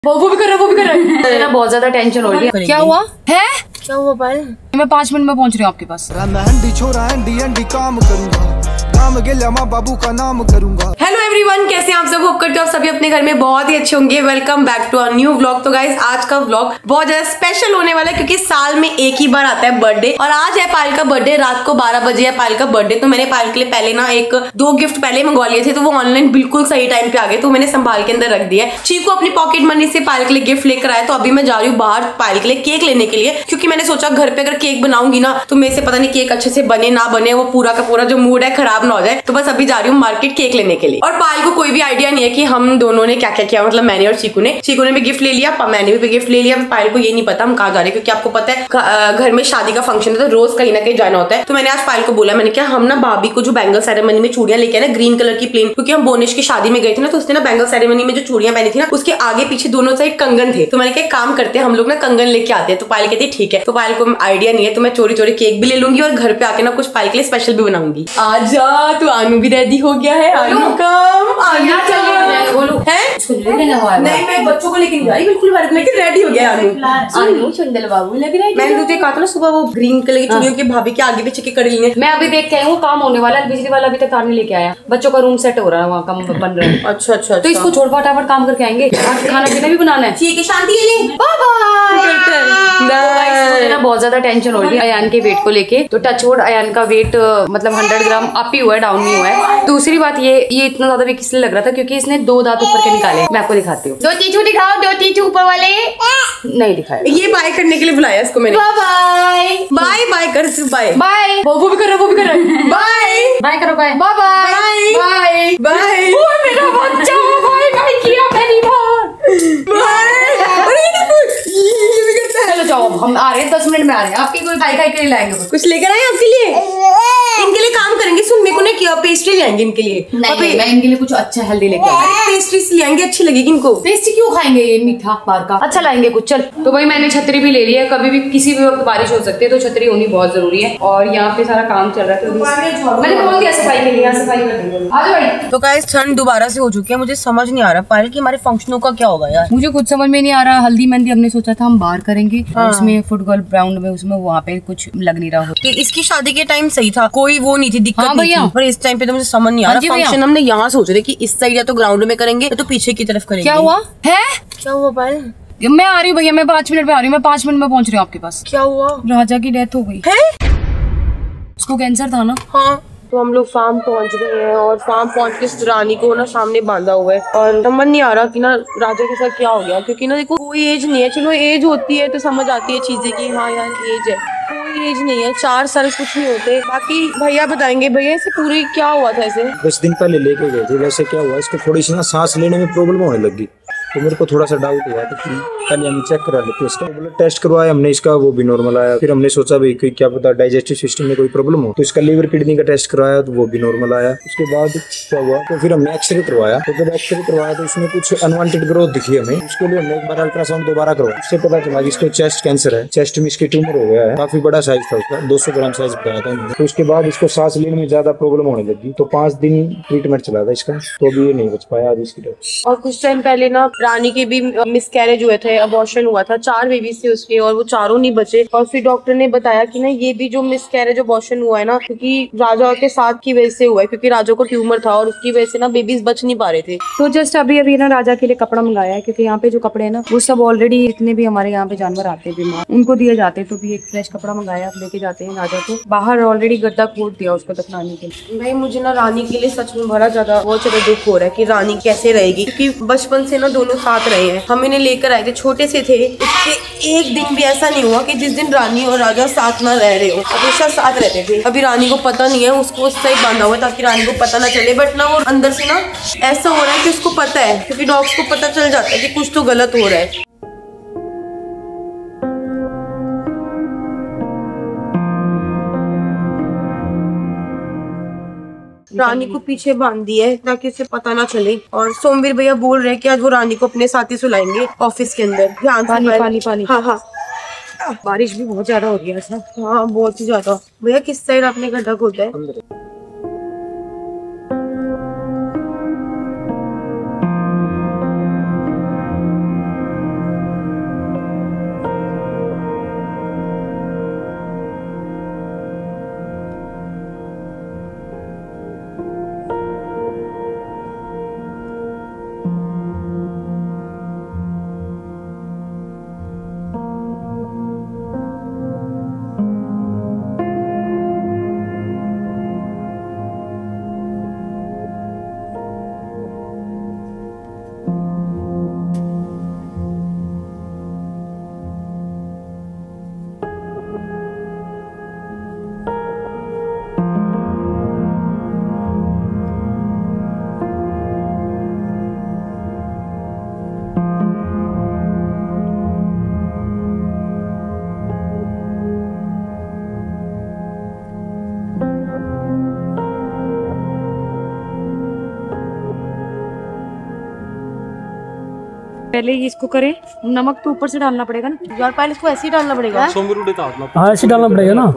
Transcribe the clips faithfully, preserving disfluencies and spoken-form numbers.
वो वो भी कर रहा वो भी कर रहा है। बहुत ज्यादा टेंशन हो रही है। क्या हुआ है? क्या हुआ पायल? मैं पाँच मिनट में पहुंच रही हूँ आपके पास। काम करूंगा, काम गेला माँ बाबू का नाम करूंगा। हेलो एवरीवन, कैसे हैं आप सब? होप करते हो आप सभी अपने घर में बहुत ही अच्छे होंगे। Welcome back to a new vlog. तो गाइस, आज का व्लॉग बहुत ज्यादा स्पेशल होने वाला है क्योंकि साल में एक ही बार आता है बर्थडे, और आज है पायल का बर्थडे। रात को बारह बजे है पायल का बर्थडे। तो मैंने पायल के लिए पहले ना एक दो गिफ्ट पहले मंगवा लिए थे, तो वो ऑनलाइन बिल्कुल सही टाइम पे आ गए, तो मैंने संभाल के अंदर रख दिया। चीकू अपनी पॉकेट मनी से पायल के लिए गिफ्ट लेकर आया, तो अभी मैं जा रही हूँ बाहर पायल के लिए केक लेने के लिए, क्योंकि मैंने सोचा घर पे अगर केक बनाऊंगी ना तो मेरे से पता नहीं केक अच्छे से बने ना बने, वो पूरा का पूरा जो मूड है खराब ना हो जाए। तो बस अभी जा रही हूँ मार्केट केक लेने के लिए। और पायल को कोई भी आइडिया नहीं है कि हम दोनों ने क्या क्या किया, मतलब मैंने और चीकू ने। चीकू ने भी गिफ्ट ले लिया, मैंने भी गिफ्ट ले लिया। पायल को ये नहीं पता हम कहाँ जा रहे हैं, क्योंकि आपको पता है घर में शादी का फंक्शन है तो रोज कहीं ना कहीं जाना होता है। तो मैंने आज पायल को बोला, मैंने क्या हम ना भाभी को जो बैंगल सेरेमनी में चूड़ियां लेके आए ना ग्रीन कलर की प्लेन, क्योंकि हम बोनिश की शादी में गए थे ना, तो उसने ना बैंगल सेरेमनी में जो चूड़ियां पहनी थी ना उसके आगे पीछे दोनों साइड कंगन थे। तो मैंने क्या काम करते हैं हम लोग ना कंगन लेके आते हैं। तो पायल कहती ठीक है। तो पायल को आइडिया नहीं है, तो मैं चोरी चोरी केक भी ले लूंगी और घर पे आके ना कुछ पायल के लिए स्पेशल भी बनाऊंगी। आजा, तू आनू भी रेडी हो गया है। आनू कम आनू बोलो है नहीं, मैं बच्चों को लेके नहीं जा रही बिल्कुल, भारत में रेडी हो गया आनू। आनू सुंदर बाबू लग रहा है। मैंने तुझे कहा था ना सुबह वो ग्रीन कलर की चूड़ियों के भाभी के आगे पीछे की कड़ी लेंगे। मैं अभी देख के आई हूँ, काम होने वाला है। बिजली वाला अभी तक तार नहीं लेके आया। बच्चों का रूम सेट हो रहा है, वहाँ काम बन रहा है। अच्छा अच्छा, तो इसको छोड़ फटाफट काम करके आएंगे। आज खाना पीना भी बनाना है। ठीक है, शांति के लिए बहुत ज्यादा टेंशन हो रही है अयान के वेट को लेके। तो टच वुड अयान का वेट मतलब हंड्रेड ग्राम अप ही हुआ है, डाउन नहीं हुआ है। दूसरी बात ये ये इतना ज्यादा भी किसलिए लग रहा था, क्योंकि इसने दो दांत ऊपर के निकाले। मैं आपको दिखाती हूँ। दो टीचू दिखाओ, दो टीचू ऊपर वाले नहीं दिखाए। ये बाय करने के लिए बुलाया इसको मैंने। बाय बाय बाय कर बाय बाय। वो भी कर रहा वो भी कर रहा है। बाय बाय करो। Bye bye bye bye bye. मेरा बच्चा बाय बाय किया पहली बार। बाय। चलो जाओ, हम आ रहे हैं, दस मिनट में आ रहे हैं। आपके कोई खाई खाई के लिए लाएंगे कुछ कुछ लेकर आए आपके लिए? इनके लिए काम करेंगे। सुन, मेरे को ना क्या पेस्ट्री ले आएंगे इनके लिए। नहीं, नहीं, मैं इनके लिए कुछ अच्छा हेल्दी लेके आऊंगी। पेस्ट्री ले आएंगे, अच्छी लगेगी इनको। पेस्ट्री क्यों खाएंगे, ये मीठा बाहर का। अच्छा लाएंगे कुछ। चल तो भाई मैंने छतरी भी ले ली है, कभी भी किसी भी वक्त बारिश हो सकती है, तो छतरी होनी बहुत जरूरी है। और यहाँ पे सारा काम चल रहा है, तो मैंने बोल दिया सफाई के लिए, सफाई कर देंगे। आ जाओ भाई। तो गाइस, ठंड दोबारा से हो चुकी है। मुझे समझ नहीं आ रहा पायल की हमारे फंक्शनों का क्या होगा यार। मुझे कुछ समझ में नहीं आ रहा। हल्दी मेहंदी हमने सोचा था हम बाहर करेंगे, उसमें फुटबॉल ग्राउंड में, उसमें वहाँ पे कुछ लग नहीं रहा हो। इसकी शादी के टाइम सही था, कोई वो नहीं थी, दिक्कत हाँ नहीं थी। पर इस टाइम पे तो मुझे समझ नहीं आ रहा। फंक्शन हमने यहाँ सोच रहे कि इस साइड या तो ग्राउंड में करेंगे या तो पीछे की तरफ करेंगे। क्या हुआ है? क्या हुआ पायल? मैं आ रही हूँ भैया, मैं पाँच मिनट में आ रही हूँ। मैं पाँच मिनट में पहुँच रही हूँ आपके पास। क्या हुआ? राजा की डेथ हो गई है। उसको कैंसर था ना। हाँ, तो हम लोग फार्म पहुंच गए हैं, और फार्म पहुंच के रानी को ना सामने बांधा हुआ है, और समझ नहीं आ रहा कि ना राजा के साथ क्या हो गया। क्योंकि ना देखो कोई एज नहीं है, चलो एज होती है तो समझ आती है चीजें कि हाँ यार एज है, कोई एज नहीं है। चार साल कुछ नहीं होते। बाकी भैया बताएंगे। भैया इसे पूरी क्या हुआ था? इसे दस दिन पहले लेके गए थे। वैसे क्या हुआ, इसको थोड़ी सी ना सांस लेने में प्रॉब्लम होने लगी, तो मेरे को थोड़ा सा डाउट हुआ तो पहले हम चेक करा लेते। इसका ब्लड टेस्ट करवाया हमने, इसका वो भी नॉर्मल आया। फिर हमने सोचा भाई कोई क्या पता डाइजेस्टिव सिस्टम में कोई प्रॉब्लम हो, तो इसका लीवर किडनी का टेस्ट करवाया तो वो भी नॉर्मल आया। उसके बाद क्या हुआ, तो फिर हमने एक्सरे करवाया। तो जब एक्सरे करवाया तो उसमें कुछ अनवांटेड ग्रोथ दिखी हमें। उसके लिए हमने एक बार अल्ट्रासाउंड दोबारा करवाया। उससे पता चला कि इसको चेस्ट कैंसर है, चेस्ट में इसकी ट्यूमर हो गया है। काफी बड़ा साइज था उसका, दो सौ ग्राम साइज बताया था उन्होंने। तो उसके बाद इसको सांस लेने में ज्यादा प्रॉब्लम होने लगी, तो पांच दिन ट्रीटमेंट चला था इसका, तो अभी ये नहीं बच पाया आज इसकी डेथ। और कुछ टाइम पहले ना रानी के भी मिसकैरेज हुए थे, अबॉर्शन हुआ था। चार बेबी थे उसके, और वो चारों नहीं बचे। और फिर डॉक्टर ने बताया कि ना ये भी जो मिसकैरेज अबॉर्शन हुआ है ना, क्योंकि राजा के साथ की वजह से हुआ है, क्योंकि राजा को ट्यूमर था और उसकी वजह से ना बेबीज बच नहीं पा रहे थे। तो जस्ट अभी अभी ना राजा के लिए कपड़ा मंगाया है, क्योंकि यहाँ पे जो कपड़े हैं ना वो सब ऑलरेडी जितने भी हमारे यहाँ पे जानवर आते हैं बीमार उनको दिए जाते हैं। तो भी एक फ्रेश कपड़ा मंगाया, आप लेके जाते हैं राजा को। बाहर ऑलरेडी गड्ढा खोद दिया उसको दफनाने के लिए। भाई मुझे ना रानी के लिए सच में बड़ा ज्यादा बहुत ज्यादा दुख हो रहा है कि रानी कैसे रहेगी, क्योंकि बचपन से ना दोनों साथ रहे हैं। हम इन्हें लेकर आए थे, छोटे से थे। उसके एक दिन भी ऐसा नहीं हुआ कि जिस दिन रानी और राजा साथ ना रह रहे हो, हमेशा साथ रहते थे। अभी रानी को पता नहीं है, उसको उस साइड बांधा हुआ है ताकि रानी को पता ना चले। बट ना वो अंदर से ना ऐसा हो रहा है कि उसको पता है, क्योंकि डॉग्स को पता चल जाता है कि कुछ तो गलत हो रहा है। रानी को पीछे बांध दिया है ताकि उसे पता ना चले। और सोमवीर भैया बोल रहे हैं कि आज वो रानी को अपने साथ ही सुलाएंगे ऑफिस के अंदर। ध्यान से पानी पानी पानी। हाँ हाँ, बारिश भी बहुत ज्यादा हो रही है ऐसा। हाँ बहुत ही ज्यादा। भैया किस साइड आपने गड्ढा खोदा है? पहले ये इसको करें, नमक तो ऊपर से डालना पड़ेगा ना यार, पहले इसको ऐसे ही डालना पड़ेगा। हाँ ऐसे डालना पड़ेगा ना।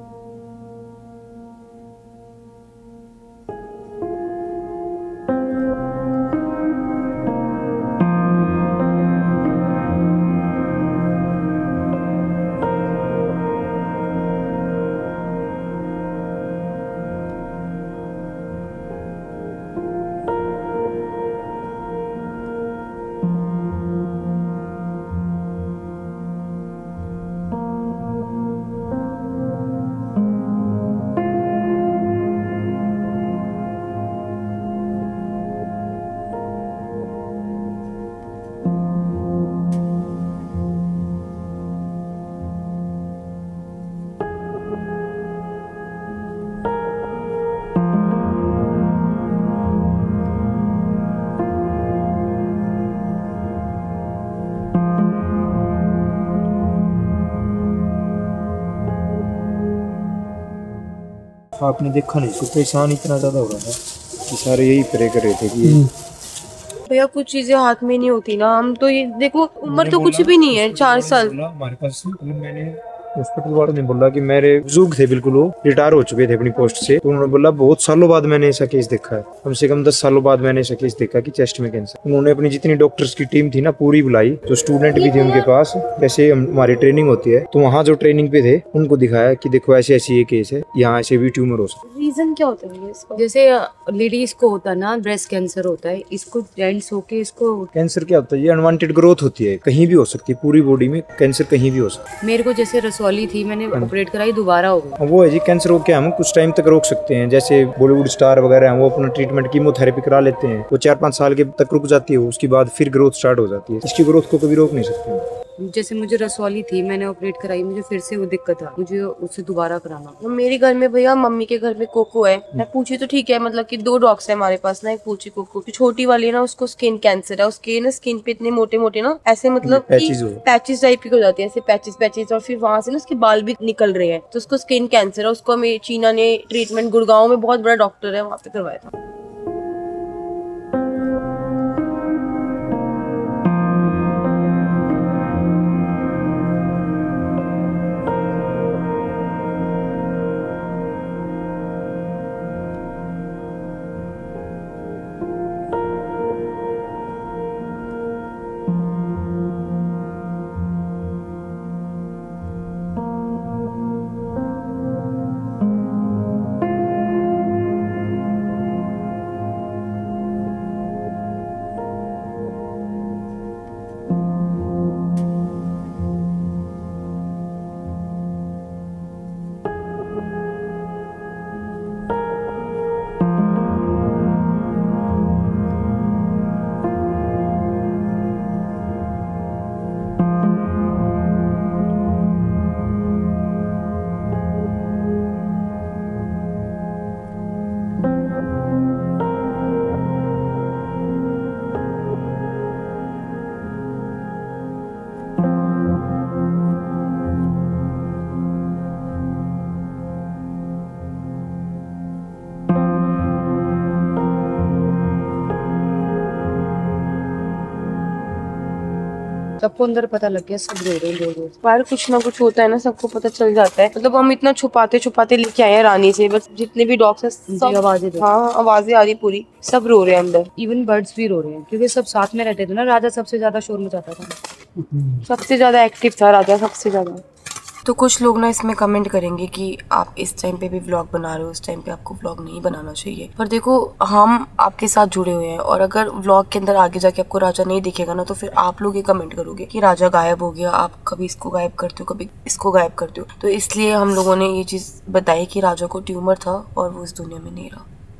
आपने देखा नहीं, इसको परेशान इतना ज्यादा हो रहा था कि सारे यही प्रे कर रहे थे कि भैया कुछ चीजें हाथ में नहीं होती ना। हम तो ये देखो, उम्र तो कुछ भी नहीं है, चार साल। हमारे पास मैंने हॉस्पिटल वालों ने बोला कि मेरे बुजुर्ग थे, बिल्कुल वो रिटायर हो चुके थे अपनी पोस्ट से, तो उन्होंने बोला बहुत सालों बाद मैंने ऐसा केस देखा है, कम से कम दस सालों बाद मैंने ऐसा केस देखा कि चेस्ट में कैंसर। उन्होंने अपनी जितनी डॉक्टर्स की टीम थी ना पूरी बुलाई, जो स्टूडेंट भी थे उनके पास, जैसे हमारी ट्रेनिंग होती है, तो वहाँ जो ट्रेनिंग पे थे उनको दिखाया कि देखो ऐसे ऐसी ये केस है, यहाँ ऐसे भी ट्यूमर हो सकता है। रीजन क्या होता है इसका? जैसे लेडीज को होता है ना ब्रेस्ट कैंसर होता है, इसको जेंट्स होके इसको कैंसर क्या होता है, ये अनवांटेड ग्रोथ होती है, कहीं भी हो सकती है, पूरी बॉडी में कैंसर कहीं भी हो सकता है। मेरे को जैसे रसौली थी, मैंने ऑपरेट कराई, दोबारा हो गई। वो है जी कैंसर हो के हम कुछ टाइम तक रोक सकते हैं, जैसे बॉलीवुड स्टार वगैरह हैं वो अपना ट्रीटमेंट कीमोथेरेपी करा लेते हैं, वो चार पाँच साल के तक रुक जाती है, उसके बाद फिर ग्रोथ स्टार्ट हो जाती है। इसकी ग्रोथ को कभी रोक नहीं सकते। जैसे मुझे रसौली थी, मैंने ऑपरेट कराई, मुझे फिर से वो दिक्कत था, मुझे उससे दोबारा कराना। मेरे घर में भैया, मम्मी के घर में कोको है। मैं पूछी तो ठीक है, मतलब कि दो डॉग्स है हमारे पास ना, एक पूछी कोको, छोटी वाली है ना, उसको स्किन कैंसर है, उसके ना स्किन पे इतने मोटे मोटे ना ऐसे मतलब पैचेस टाइप की हो जाती है, ऐसे पैचेस पैचेस, और फिर वहाँ से ना उसके बाल भी निकल रहे हैं, तो उसको स्किन कैंसर है। उसको हमें चीना ने ट्रीटमेंट, गुड़गांव में बहुत बड़ा डॉक्टर है, वहाँ पे करवाया था। सबको अंदर पता लग गया, सब रो रहे हैं। बाहर कुछ ना कुछ होता है ना, सबको पता चल जाता है। मतलब हम इतना छुपाते छुपाते लेके आए हैं रानी से, बस जितने भी डॉग्स हैं सब आवाजें, हाँ आवाजें आ रही पूरी, सब रो रहे हैं अंदर। इवन बर्ड्स भी रो रहे हैं, क्योंकि सब साथ में रहते थे ना। राजा सबसे ज्यादा शोर मचाता था, सबसे ज्यादा एक्टिव था राजा, सबसे ज्यादा। तो कुछ लोग ना इसमें कमेंट करेंगे कि आप इस टाइम पे भी व्लॉग बना रहे हो, इस टाइम पे आपको व्लॉग नहीं बनाना चाहिए। पर देखो, हम आपके साथ जुड़े हुए हैं, और अगर व्लॉग के अंदर आगे जाके आपको राजा नहीं दिखेगा ना, तो फिर आप लोग ये कमेंट करोगे कि राजा गायब हो गया, आप कभी इसको गायब करते हो, कभी इसको गायब करते हो। तो इसलिए हम लोगों ने ये चीज बताई कि राजा को ट्यूमर था और वो इस दुनिया में नहीं रहा।